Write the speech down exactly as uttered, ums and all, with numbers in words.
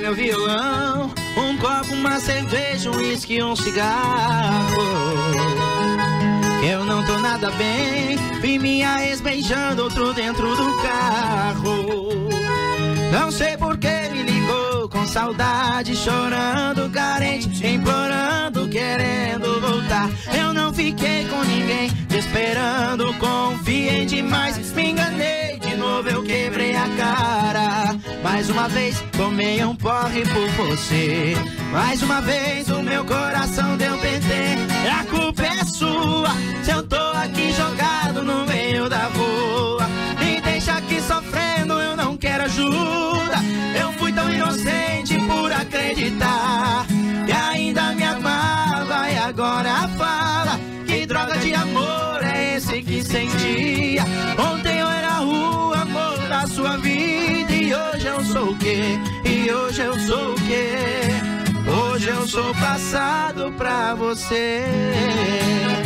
meu violão, um copo, uma cerveja, um uísque, um cigarro. Eu não tô nada bem, vi minha ex beijando outro dentro do carro. Não sei por que me ligou, com saudade, chorando, carente, implorando, querendo voltar. Eu não fiquei com ninguém, te esperando, confiei demais, me enganei de novo, eu quebrei a cara. Mais uma vez tomei um porre por você, mais uma vez o meu coração deu P T. A culpa é sua, se eu tô aqui jogado no meio da rua. Me deixa aqui sofrendo, eu não quero ajuda. Eu fui tão inocente por acreditar que ainda me amava, e agora fala que droga de amor é esse que sentia. Ontem eu era o amor da sua vida, e hoje eu sou o quê? E hoje eu sou o quê? Hoje eu sou passado pra você.